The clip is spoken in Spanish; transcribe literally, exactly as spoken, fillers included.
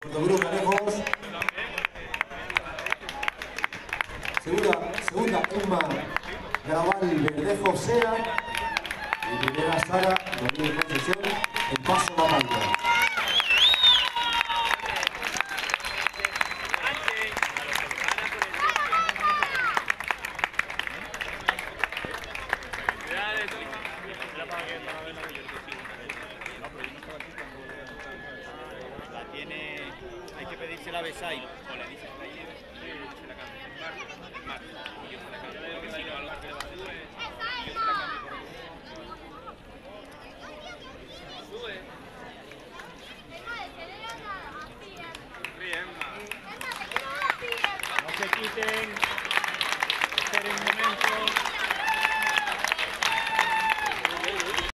Grupo lejos. Segunda, segunda Emma Graval Verdejo Sea. Y primera Sara Domínguez Concesión. El paso va mal. La tiene, hay que pedírsela a Besail, o le dices que se la cambie. El martes, el martes, y yo se la cambio, porque si no a lo que le va a hacer.